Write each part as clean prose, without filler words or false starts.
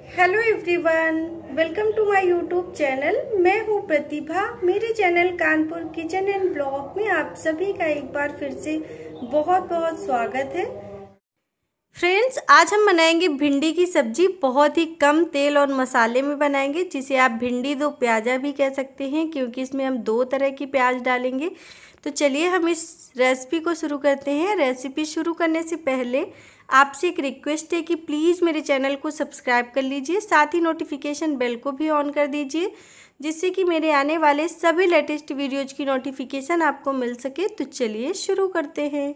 Hello everyone, welcome to my YouTube channel. मैं हूं प्रतिभा। मेरे channel Kanpur kitchen and blog में आप सभी का एक बार फिर से बहुत बहुत स्वागत है। फ्रेंड्स, आज हम बनाएंगे भिंडी की सब्जी। बहुत ही कम तेल और मसाले में बनाएंगे, जिसे आप भिंडी दो प्याजा भी कह सकते हैं, क्योंकि इसमें हम दो तरह की प्याज डालेंगे। तो चलिए हम इस रेसिपी को शुरू करते हैं। रेसिपी शुरू करने से पहले आपसे एक रिक्वेस्ट है कि प्लीज़ मेरे चैनल को सब्सक्राइब कर लीजिए, साथ ही नोटिफिकेशन बेल को भी ऑन कर दीजिए, जिससे कि मेरे आने वाले सभी लेटेस्ट वीडियोज़ की नोटिफिकेशन आपको मिल सके। तो चलिए शुरू करते हैं।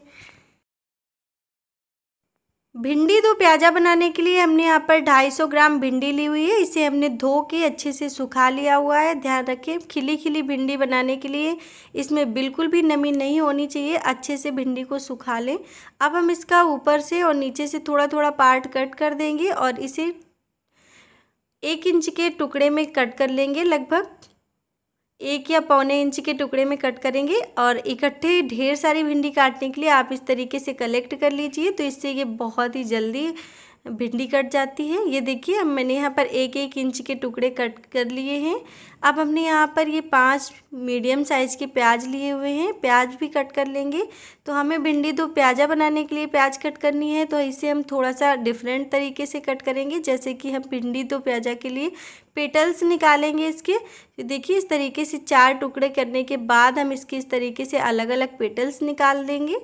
भिंडी दो प्याजा बनाने के लिए हमने यहाँ पर 250 ग्राम भिंडी ली हुई है। इसे हमने धो के अच्छे से सुखा लिया हुआ है। ध्यान रखें, खिली खिली भिंडी बनाने के लिए इसमें बिल्कुल भी नमी नहीं होनी चाहिए। अच्छे से भिंडी को सुखा लें। अब हम इसका ऊपर से और नीचे से थोड़ा थोड़ा पार्ट कट कर देंगे और इसे 1 इंच के टुकड़े में कट कर लेंगे। लगभग 1 या पौने इंच के टुकड़े में कट करेंगे। और इकट्ठे ढेर सारी भिंडी काटने के लिए आप इस तरीके से कलेक्ट कर लीजिए, तो इससे ये बहुत ही जल्दी भिंडी कट जाती है। ये देखिए, अब मैंने यहाँ पर 1-1 इंच के टुकड़े कट कर लिए हैं। अब हमने यहाँ पर ये 5 मीडियम साइज़ के प्याज लिए हुए हैं। प्याज भी कट कर लेंगे। तो हमें भिंडी दो प्याजा बनाने के लिए प्याज कट करनी है, तो इसे हम थोड़ा सा डिफरेंट तरीके से कट करेंगे। जैसे कि हम भिंडी दो प्याजा के लिए पेटल्स निकालेंगे इसके। देखिए, इस तरीके से 4 टुकड़े करने के बाद हम इसके इस तरीके से अलग अलग पेटल्स निकाल देंगे।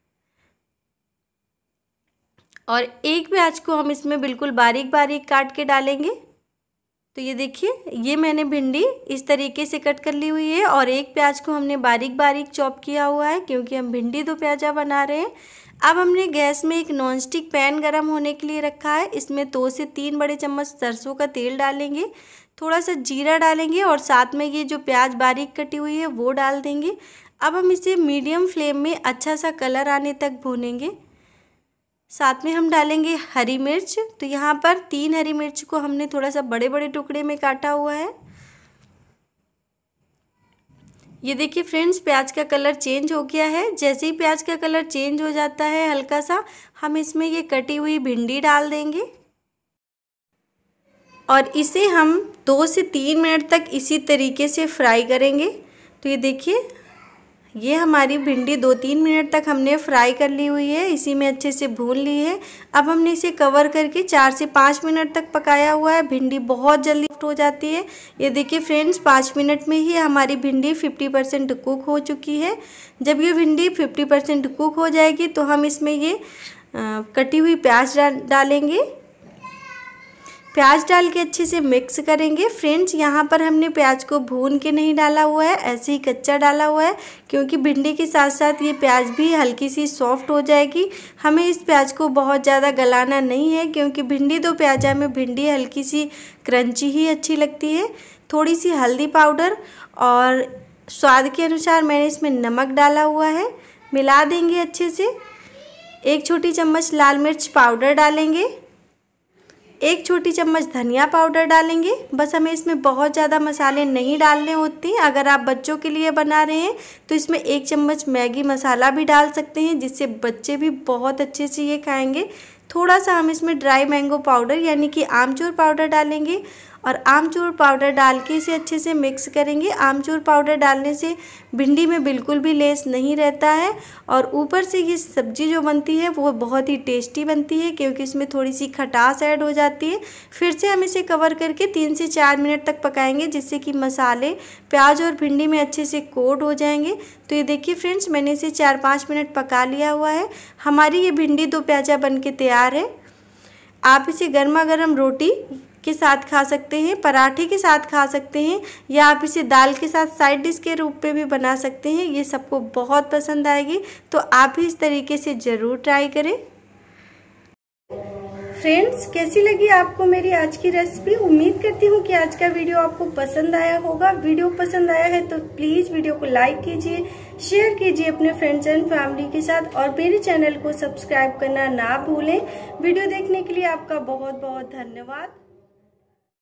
और एक प्याज को हम इसमें बिल्कुल बारीक बारीक काट के डालेंगे। तो ये देखिए, ये मैंने भिंडी इस तरीके से कट कर ली हुई है। और एक प्याज को हमने बारीक बारीक चॉप किया हुआ है, क्योंकि हम भिंडी दो प्याजा बना रहे हैं। अब हमने गैस में एक नॉनस्टिक पैन गरम होने के लिए रखा है। इसमें 2 से 3 बड़े चम्मच सरसों का तेल डालेंगे, थोड़ा सा जीरा डालेंगे और साथ में ये जो प्याज बारीक कटी हुई है वो डाल देंगे। अब हम इसे मीडियम फ्लेम में अच्छा सा कलर आने तक भूनेंगे। साथ में हम डालेंगे हरी मिर्च। तो यहाँ पर 3 हरी मिर्च को हमने थोड़ा सा बड़े बड़े टुकड़े में काटा हुआ है। ये देखिए फ्रेंड्स, प्याज का कलर चेंज हो गया है। जैसे ही प्याज का कलर चेंज हो जाता है हल्का सा, हम इसमें ये कटी हुई भिंडी डाल देंगे और इसे हम 2 से 3 मिनट तक इसी तरीके से फ्राई करेंगे। तो ये देखिए, ये हमारी भिंडी 2-3 मिनट तक हमने फ्राई कर ली हुई है, इसी में अच्छे से भून ली है। अब हमने इसे कवर करके 4 से 5 मिनट तक पकाया हुआ है। भिंडी बहुत जल्दी सॉफ्ट हो जाती है। ये देखिए फ्रेंड्स, 5 मिनट में ही हमारी भिंडी 50% कुक हो चुकी है। जब ये भिंडी 50% कुक हो जाएगी तो हम इसमें ये कटी हुई प्याज डालेंगे। प्याज डाल के अच्छे से मिक्स करेंगे। फ्रेंड्स, यहाँ पर हमने प्याज को भून के नहीं डाला हुआ है, ऐसे ही कच्चा डाला हुआ है, क्योंकि भिंडी के साथ साथ ये प्याज भी हल्की सी सॉफ्ट हो जाएगी। हमें इस प्याज को बहुत ज़्यादा गलाना नहीं है, क्योंकि भिंडी दो प्याजा में भिंडी हल्की सी क्रंची ही अच्छी लगती है। थोड़ी सी हल्दी पाउडर और स्वाद के अनुसार मैंने इसमें नमक डाला हुआ है। मिला देंगे अच्छे से। 1 छोटी चम्मच लाल मिर्च पाउडर डालेंगे। 1 छोटी चम्मच धनिया पाउडर डालेंगे। बस हमें इसमें बहुत ज़्यादा मसाले नहीं डालने होते। अगर आप बच्चों के लिए बना रहे हैं तो इसमें 1 चम्मच मैगी मसाला भी डाल सकते हैं, जिससे बच्चे भी बहुत अच्छे से ये खाएंगे। थोड़ा सा हम इसमें ड्राई मैंगो पाउडर यानी कि आमचूर पाउडर डालेंगे और आमचूर पाउडर डाल के इसे अच्छे से मिक्स करेंगे। आमचूर पाउडर डालने से भिंडी में बिल्कुल भी लेस नहीं रहता है और ऊपर से ये सब्ज़ी जो बनती है वो बहुत ही टेस्टी बनती है, क्योंकि इसमें थोड़ी सी खटास ऐड हो जाती है। फिर से हम इसे कवर करके 3 से 4 मिनट तक पकाएंगे, जिससे कि मसाले प्याज और भिंडी में अच्छे से कोट हो जाएंगे। तो ये देखिए फ्रेंड्स, मैंने इसे 4-5 मिनट पका लिया हुआ है। हमारी ये भिंडी दो प्याजा बन के तैयार है। आप इसे गर्मा गर्म रोटी के साथ खा सकते हैं, पराठे के साथ खा सकते हैं, या आप इसे दाल के साथ साइड डिश के रूप में भी बना सकते हैं। ये सबको बहुत पसंद आएगी, तो आप भी इस तरीके से ज़रूर ट्राई करें। फ्रेंड्स, कैसी लगी आपको मेरी आज की रेसिपी? उम्मीद करती हूँ कि आज का वीडियो आपको पसंद आया होगा। वीडियो पसंद आया है तो प्लीज़ वीडियो को लाइक कीजिए, शेयर कीजिए अपने फ्रेंड्स एंड फैमिली के साथ और मेरे चैनल को सब्सक्राइब करना ना भूलें। वीडियो देखने के लिए आपका बहुत बहुत धन्यवाद।